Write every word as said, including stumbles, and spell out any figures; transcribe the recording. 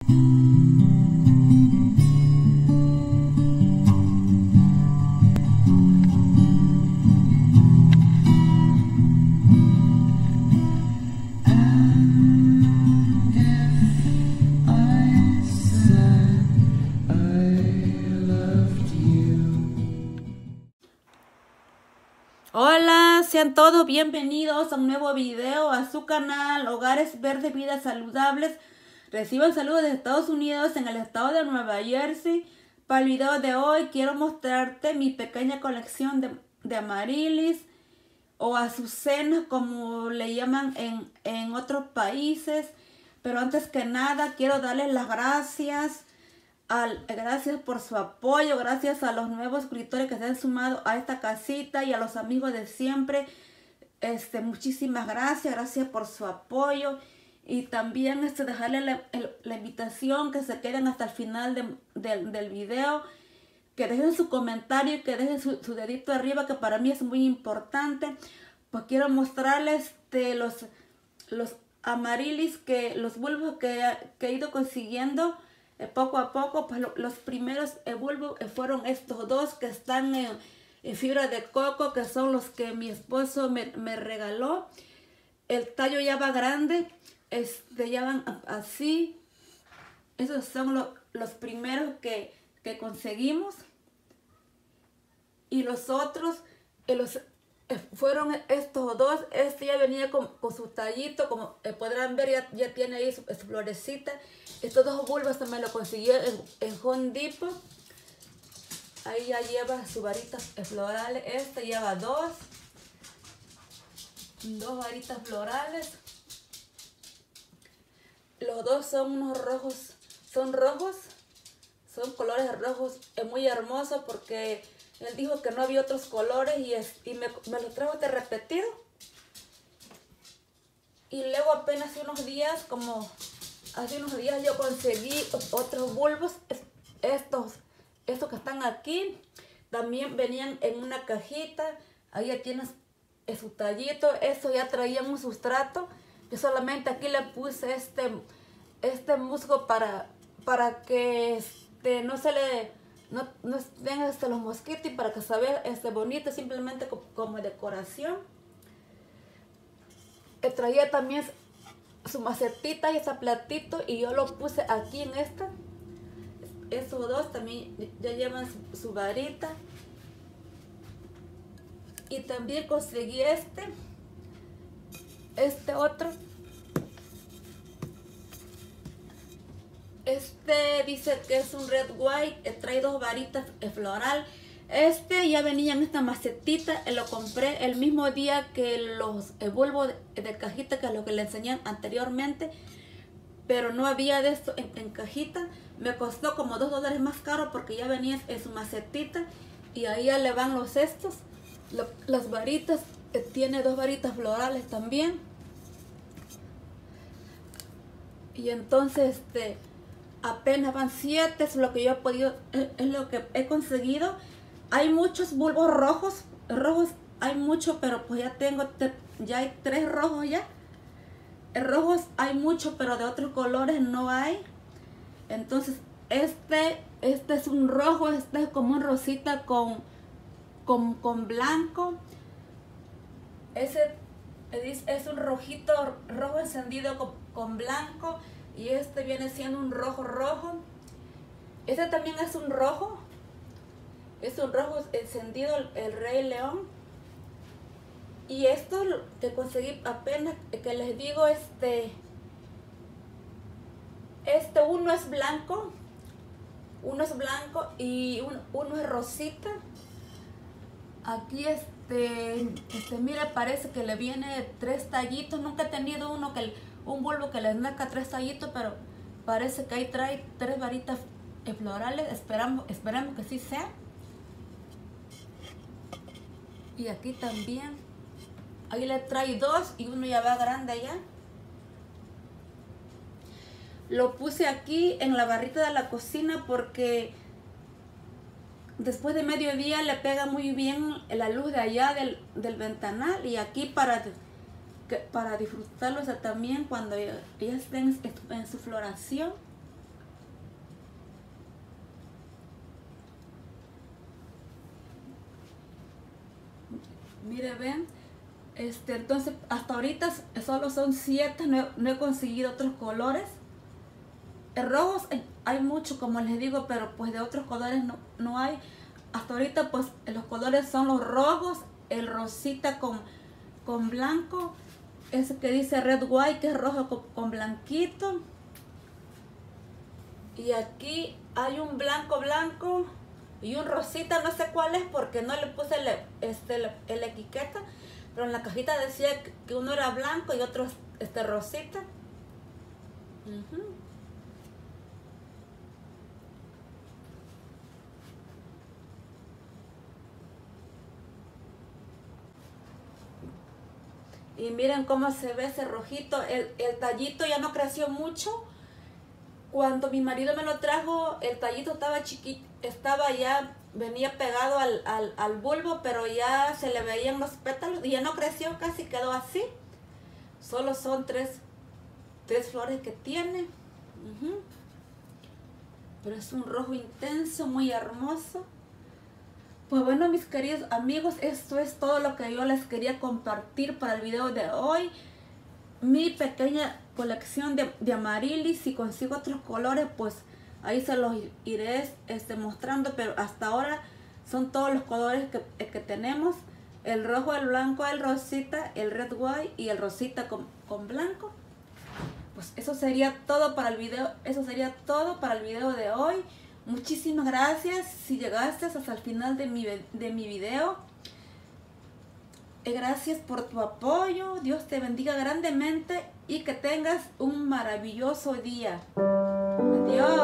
Hola, sean todos bienvenidos a un nuevo video a su canal Hogares Verdes, Vidas Saludables. Reciban saludos de Estados Unidos, en el estado de Nueva Jersey. Para el video de hoy quiero mostrarte mi pequeña colección de, de amarilis o azucenas, como le llaman en, en otros países. Pero antes que nada quiero darles las gracias. Al, gracias por su apoyo, gracias a los nuevos suscriptores que se han sumado a esta casita y a los amigos de siempre. Este, muchísimas gracias, gracias por su apoyo. Y también este, dejarle la, el, la invitación que se queden hasta el final de, de, del video, que dejen su comentario y que dejen su, su dedito arriba, que para mí es muy importante. Pues quiero mostrarles este, los, los amarilis, que, los bulbos que, que he ido consiguiendo Eh, poco a poco. Pues lo, los primeros eh, bulbos eh, fueron estos dos que están en, en fibra de coco, que son los que mi esposo me, me regaló. El tallo ya va grande, este, ya van así. Esos son lo, los primeros que, que conseguimos. Y los otros eh, los, eh, fueron estos dos. Este ya venía con, con su tallito, como eh, podrán ver, ya, ya tiene ahí su, su florecita. Estos dos bulbos también lo consiguió en, en Home Depot. Ahí ya lleva sus varitas florales. Este lleva dos. Dos varitas florales. Los dos son unos rojos. Son rojos. Son colores rojos. Es muy hermoso porque él dijo que no había otros colores y, es, y me, me los trajo de repetido. Y luego apenas hace unos días, como hace unos días yo conseguí otros bulbos. Estos, estos que están aquí, también venían en una cajita. Ahí ya tienes su tallito. Estos ya traían un sustrato. Yo solamente aquí le puse este, este musgo para, para que este, no se le no, no vengan este, los mosquitos, y para que se vea este, bonito, simplemente como, como decoración. Que traía también su macetita y ese platito, y yo lo puse aquí en esta. Esos dos también ya llevan su, su varita. Y también conseguí este este otro. Este dice que es un red white, trae dos varitas floral. Este ya venía en esta macetita, lo compré el mismo día que los el bulbos de, de cajita, que es lo que le enseñé anteriormente, pero no había de esto en, en cajita. Me costó como dos dólares más caro porque ya venía en su macetita, y ahí ya le van los estos, lo, las varitas. Eh, tiene dos varitas florales también. Y entonces este apenas van siete, es lo que yo he podido, es, es lo que he conseguido. Hay muchos bulbos rojos, rojos hay mucho, pero pues ya tengo, ya hay tres rojos ya. Rojos hay mucho, pero de otros colores no hay. Entonces este, este es un rojo, este es como un rosita con, con, con blanco. Ese es, es un rojito, rojo encendido con, con blanco. Y este viene siendo un rojo rojo. Este también es un rojo. Es un rojo encendido, el, el Rey León. Y esto que conseguí apenas, que les digo, este este uno es blanco, uno es blanco y un, uno es rosita. Aquí este, este mire, parece que le viene tres tallitos. Nunca he tenido uno que un bulbo que le nazca tres tallitos, pero parece que ahí trae tres varitas florales. Esperamos, esperamos que sí sea. Y aquí también, ahí le trae dos y uno ya va grande ya. Lo puse aquí en la barrita de la cocina porque después de mediodía le pega muy bien la luz de allá del, del ventanal, y aquí para, para disfrutarlos también cuando ya estén en su floración. Mire, ven. Este, entonces, hasta ahorita solo son siete, no he, no he conseguido otros colores. En rojos hay mucho, como les digo, pero pues de otros colores no, no hay. Hasta ahorita pues los colores son los rojos, el rosita con, con blanco, ese que dice red white, que es rojo con, con blanquito. Y aquí hay un blanco blanco y un rosita, no sé cuál es porque no le puse el, este, el, el etiqueta, pero en la cajita decía que uno era blanco y otro este rosita. Uh-huh. Y miren cómo se ve ese rojito. El, el tallito ya no creció mucho. Cuando mi marido me lo trajo, el tallito estaba chiquito, estaba ya, venía pegado al, al, al bulbo, pero ya se le veían los pétalos y ya no creció, casi quedó así. Solo son tres, tres flores que tiene. Uh-huh. Pero es un rojo intenso, muy hermoso. Pues bueno, mis queridos amigos, esto es todo lo que yo les quería compartir para el video de hoy. Mi pequeña colección de, de amarilis. Si consigo otros colores, pues ahí se los iré este, mostrando. Pero hasta ahora son todos los colores que, que tenemos. El rojo, el blanco, el rosita, el red white y el rosita con, con blanco. Pues eso sería todo para el video. Eso sería todo para el video de hoy. Muchísimas gracias si llegaste hasta el final de mi, de mi video. Gracias por tu apoyo. Dios te bendiga grandemente y que tengas un maravilloso día. Adiós.